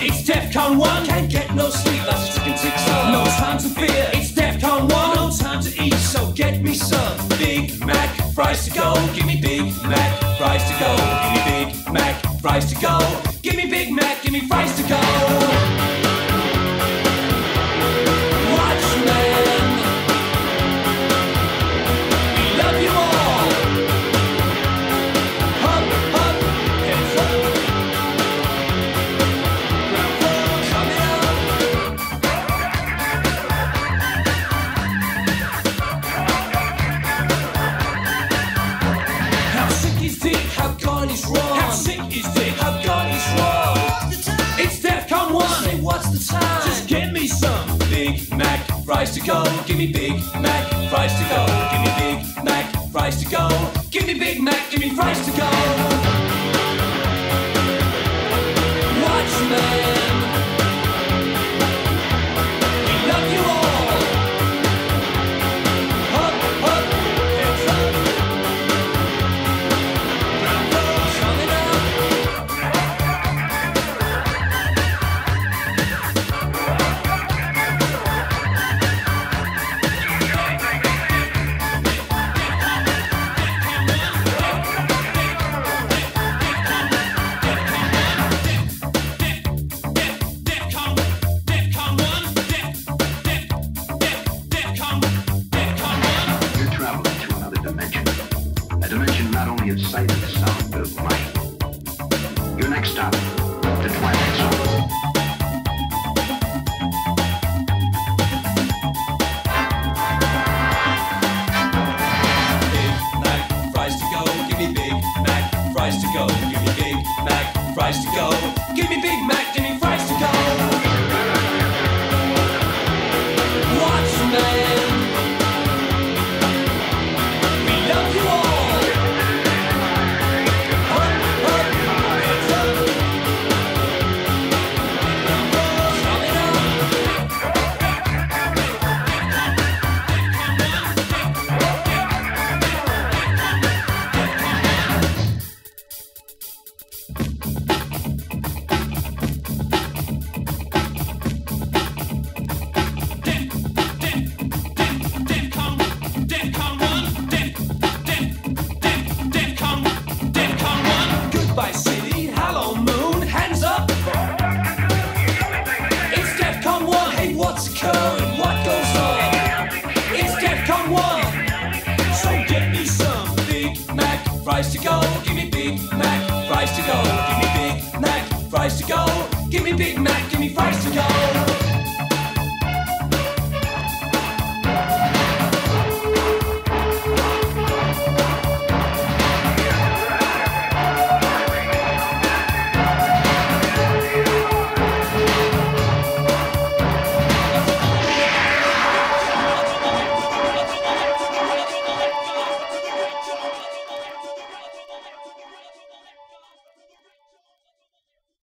It's DEFCON 1. Can't get no sleep, that's a ticking 6 on. No time to fear. It's DEFCON 1. No time to eat, so get me some Big Mac fries to go. Give me Big Mac fries to go. Give me Big Mac fries to go. Give me Big Mac, give me fries to go. Watchmen, we love you all. Up, up, heads up. Ground floor coming up. How sick is Dick? How gone is wrong? How sick is Dick? How gone is wrong? It's DEFCON 1. Say what's the time? Just get me some Big Mac fries to go. Give me Big Mac fries to go. Give me Big Mac fries to go. Give me Big Mac, give me fries to go. Watchmen, we love you all. Up, up, heads up. Ground floor coming up. You're traveling to another dimension. A dimension not only of sight and sound, but of mind. Your next stop, the Twilight Zone. Big Mac fries to go. Give me Big Mac fries to go. Give me Big Mac fries to go. Give me Big Mac, give me fries to go. Watchmen, we love you all. Up, up, heads up. Coming up. Goodbye city, hello moon, hands up. It's DEFCON 1. Hey, what's occurring? What goes on? It's DEFCON 1. So get me some Big Mac fries to go. Give me Big Mac fries to go. Give me Big Mac fries to go. Give me Big Mac, give me fries to go.